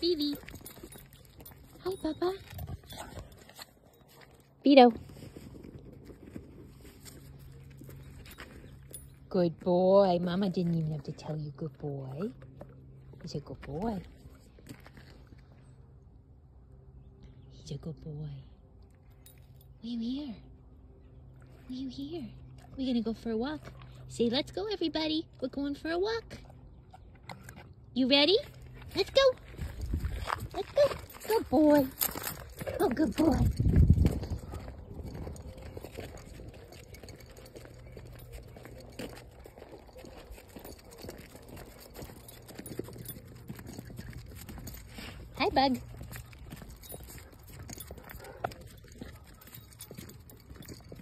baby. Hi, Papa. Vito. Good boy. Mama didn't even have to tell you good boy. He's a good boy. He's a good boy. Were you here? Were you here? We're gonna go for a walk. Say, let's go, everybody. We're going for a walk. You ready? Let's go. Let's go. Good boy. Oh, good boy. Hi, Bug.